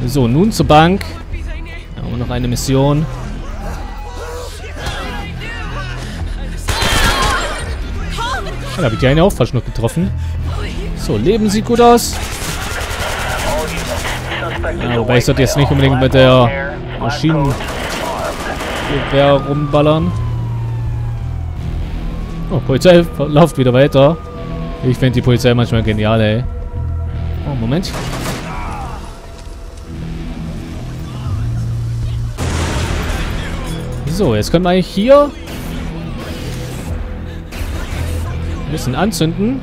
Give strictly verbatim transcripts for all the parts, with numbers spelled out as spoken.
So, nun zur Bank. Da haben wir noch eine Mission. Da habe ich die eine auch fast noch getroffen. So, Leben sieht gut aus. Ja, wobei ich sollte jetzt nicht unbedingt mit der Maschinengewehr rumballern. Oh, Polizei läuft wieder weiter. Ich finde die Polizei manchmal genial, ey. Oh, Moment. So, jetzt können wir eigentlich hier ein bisschen anzünden.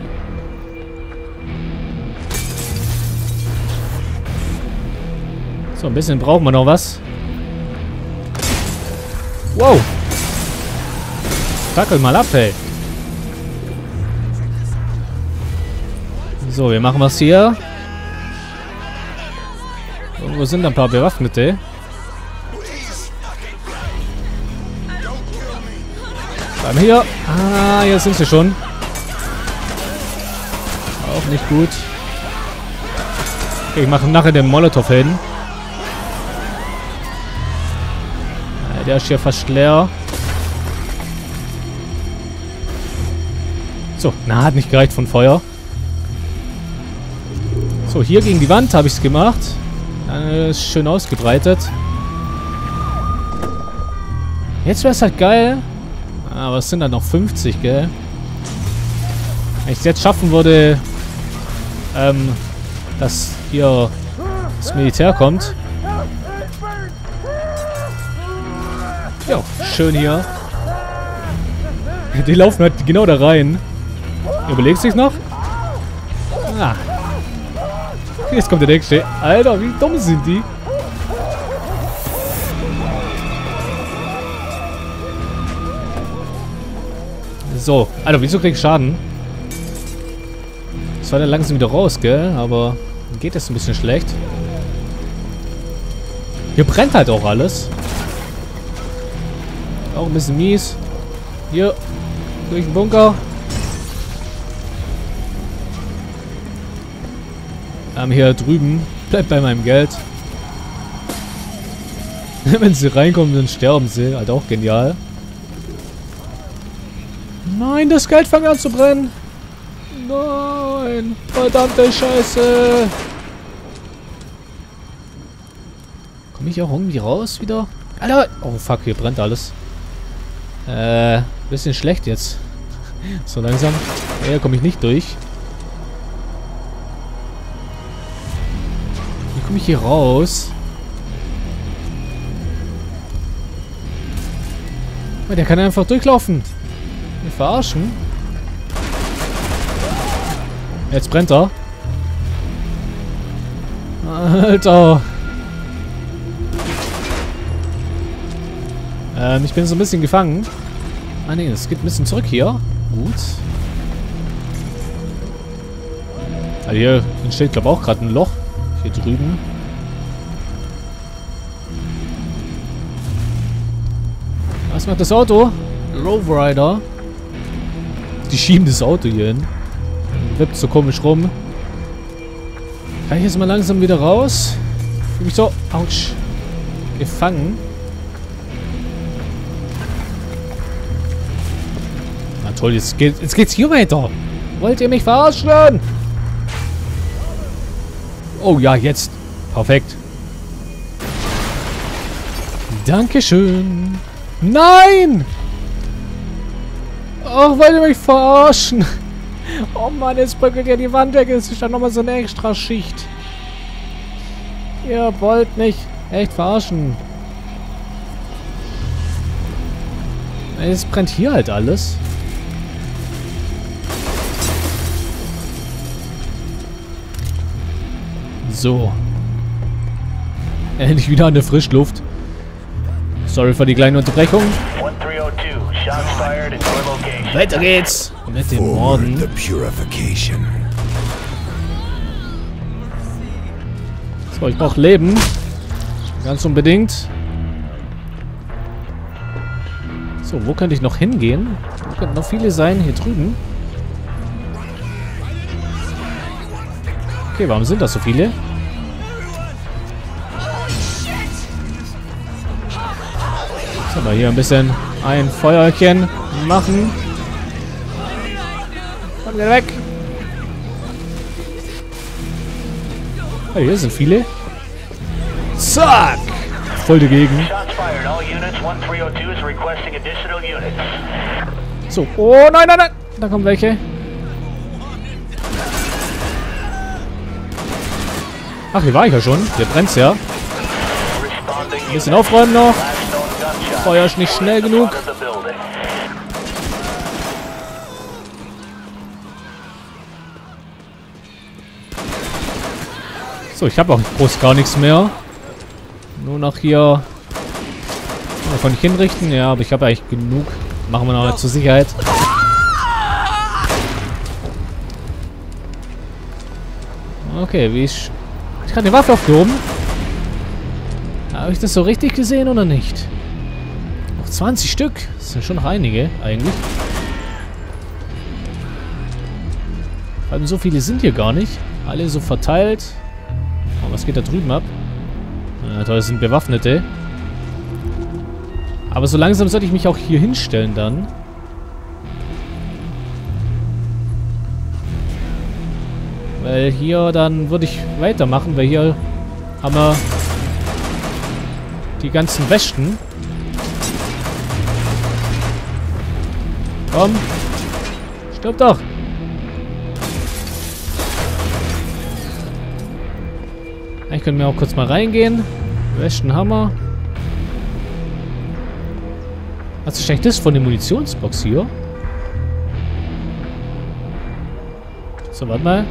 So, ein bisschen brauchen wir noch was. Wow. Tackel mal ab, hey. So, wir machen was hier. Irgendwo sind ein paar Bewaffnete. Bleiben hier. Ah, hier sind sie schon. Auch nicht gut. Okay, ich mache nachher den Molotow hin. Der ist hier fast leer. So, na, hat nicht gereicht von Feuer. So, hier gegen die Wand habe ich es gemacht. Äh, ist schön ausgebreitet. Jetzt wäre es halt geil. Aber es sind dann noch fünfzig, gell? Wenn ich es jetzt schaffen würde, ähm, dass hier das Militär kommt. Ja, schön hier. Die laufen halt genau da rein. Überlegst du dich noch? Ah. Jetzt kommt der nächste. Alter, wie dumm sind die? So, Alter, wieso krieg ich Schaden? Das war dann langsam wieder raus, gell? Aber geht das ein bisschen schlecht. Hier brennt halt auch alles. Auch ein bisschen mies. Hier, durch den Bunker. Ähm, hier drüben. Bleibt bei meinem Geld. Wenn sie reinkommen, dann sterben sie. Halt auch genial. Nein, das Geld fängt an zu brennen. Nein. Verdammte Scheiße. Komme ich auch irgendwie raus wieder? Alter. Oh fuck, hier brennt alles. Äh, bisschen schlecht jetzt. So langsam. Hier komme ich nicht durch. Wie komme ich hier raus? Der kann einfach durchlaufen. Wir verarschen. Jetzt brennt er. Alter. Ähm, ich bin so ein bisschen gefangen. Ah ne, es geht ein bisschen zurück hier. Gut. Also hier entsteht, glaube ich, auch gerade ein Loch. Hier drüben. Was macht das Auto? Lowrider. Die schieben das Auto hier hin. Wippt so komisch rum. Kann ich jetzt mal langsam wieder raus? Ich fühle mich so, ouch, gefangen. Na toll, jetzt, geht, jetzt geht's hier weiter. Wollt ihr mich verarschen? Oh ja, jetzt. Perfekt. Dankeschön. Nein! Oh, wollt ihr mich verarschen? Oh Mann, jetzt bröckelt ja die Wand weg. Es ist dann nochmal so eine extra Schicht. Ihr wollt mich echt verarschen. Es brennt hier halt alles. So. Endlich wieder an der Frischluft. Sorry für die kleine Unterbrechung. Weiter geht's mit dem Morden. So, ich brauche Leben. Ganz unbedingt. So, wo könnte ich noch hingehen? Da könnten noch viele sein. Hier drüben. Okay, warum sind das so viele? Aber hier ein bisschen ein Feuerchen machen. Komm wieder weg. Oh, hier sind viele. Zack! Voll dagegen. So. Oh nein, nein, nein! Da kommen welche. Ach, hier war ich ja schon. Hier brennt's ja. Ein bisschen aufräumen noch. Feuer ist nicht schnell genug. So, ich habe auch groß gar nichts mehr. Nur noch hier. Kann ich hinrichten? Ja, aber ich habe eigentlich genug. Machen wir noch zur Sicherheit. Okay, wie ich. Ich habe die Waffe aufgehoben. Habe ich das so richtig gesehen oder nicht? Noch zwanzig Stück. Das sind schon noch einige, eigentlich. Vor allem so viele sind hier gar nicht. Alle so verteilt. Oh, was geht da drüben ab? Ja, toll, das sind Bewaffnete. Aber so langsam sollte ich mich auch hier hinstellen dann. Weil hier dann würde ich weitermachen, weil hier haben wir die ganzen Westen. Komm. Stirb doch. Ich könnte mir auch kurz mal reingehen. Westen Hammer. Was ist eigentlich das von der Munitionsbox hier? So, warte mal.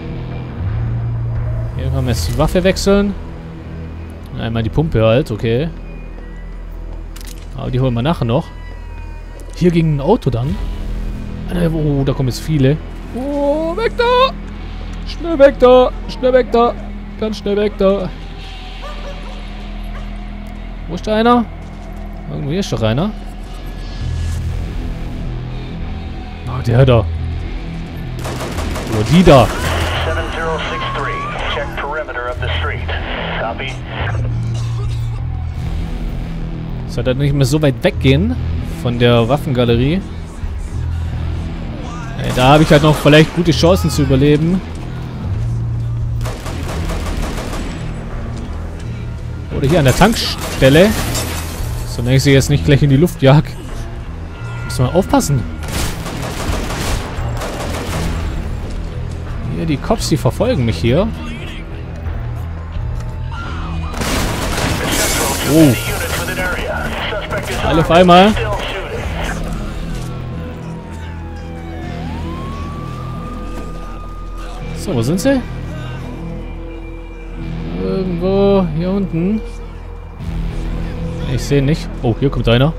Hier können wir jetzt die Waffe wechseln. Einmal die Pumpe halt, okay. Aber die holen wir nachher noch. Hier ging ein Auto dann. Oh, da kommen jetzt viele. Oh, weg da! Schnell weg da! Schnell weg da! Ganz schnell weg da! Wo ist da einer? Irgendwie ist doch einer. Ah, der da. Oder die da. Sollte halt nicht mehr so weit weggehen von der Waffengalerie. Ey, da habe ich halt noch vielleicht gute Chancen zu überleben. Oder hier an der Tankstelle. Solange ich sie jetzt nicht gleich in die Luft jag. Muss man aufpassen. Hier, die Cops, die verfolgen mich hier. Oh. Alle auf einmal. So, wo sind sie? Irgendwo hier unten. Ich sehe nicht. Oh, hier kommt einer.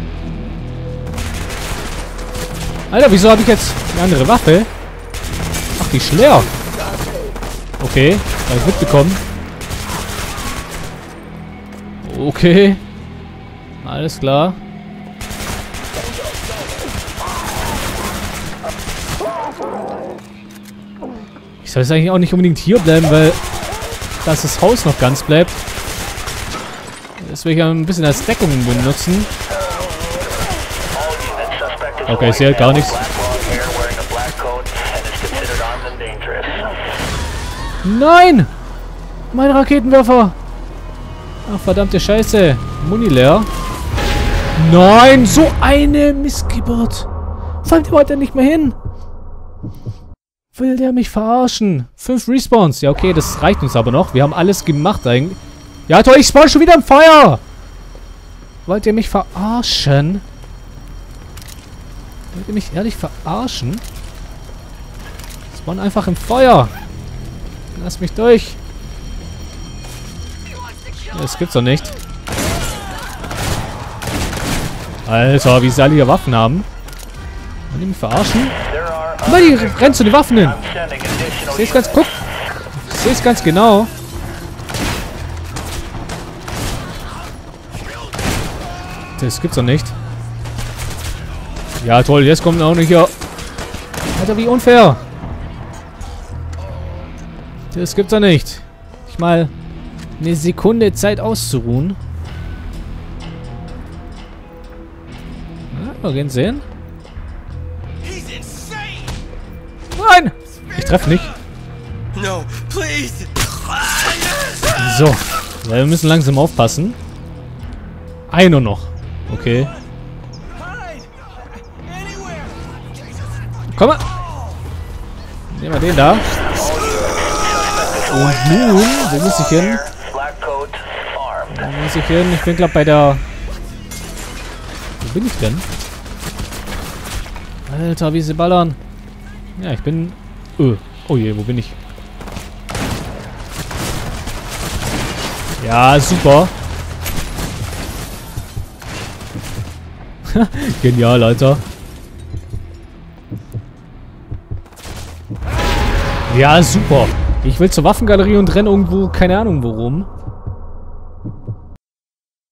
Alter, wieso habe ich jetzt eine andere Waffe? Ach, die ist leer. Okay, habe ich mitbekommen. Okay. Alles klar. Ich soll jetzt eigentlich auch nicht unbedingt hier bleiben, weil dass das Haus noch ganz bleibt. Das will ich ein bisschen als Deckung benutzen. Okay, ich sehe halt gar nichts. Nein! Mein Raketenwerfer! Ach, verdammte Scheiße. Muni leer. Nein, so eine Missgeburt. Vor allem, der wollte nicht mehr hin. Will der mich verarschen? Fünf Respawns. Ja, okay, das reicht uns aber noch. Wir haben alles gemacht eigentlich. Ja, toll, ich spawn schon wieder im Feuer. Wollt ihr mich verarschen? Wollt ihr mich ehrlich verarschen? Spawn einfach im Feuer. Lass mich durch. Das gibt's doch nicht. Alter, wie sie alle hier Waffen haben. Wollen die mich verarschen? Guck die rennt zu den Waffen hin. Ich seh's ganz, guck. Ich seh's ganz genau. Das gibt's doch nicht. Ja, toll, jetzt kommt auch nicht hier. Alter, wie unfair. Das gibt's doch nicht. Ich mal eine Sekunde Zeit auszuruhen. Wir gehen sehen. Nein! Ich treffe nicht. No, please. So. Ja, wir müssen langsam aufpassen. Einer noch. Okay. Komm mal. Nehmen wir den da. Und nun, wo muss ich hin? Wo muss ich hin? Ich bin glaube bei der... Wo bin ich denn? Alter, wie sie ballern. Ja, ich bin... Öh. Oh je, wo bin ich? Ja, super. Genial, Alter. Ja, super. Ich will zur Waffengalerie und renne irgendwo, keine Ahnung worum.